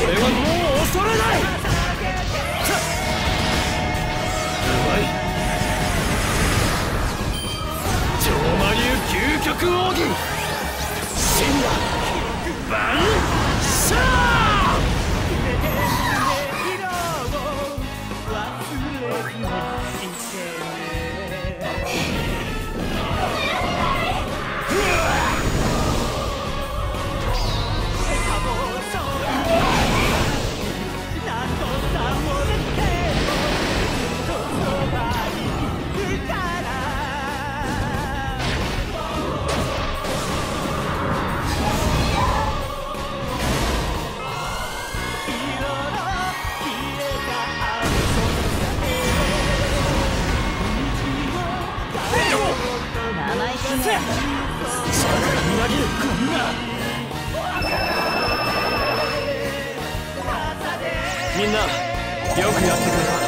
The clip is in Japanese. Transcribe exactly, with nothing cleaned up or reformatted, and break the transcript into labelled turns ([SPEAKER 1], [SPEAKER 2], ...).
[SPEAKER 1] 俺はもう恐れない。うまい。超魔流究極奥義真羅万象。みんなよくやってくれた。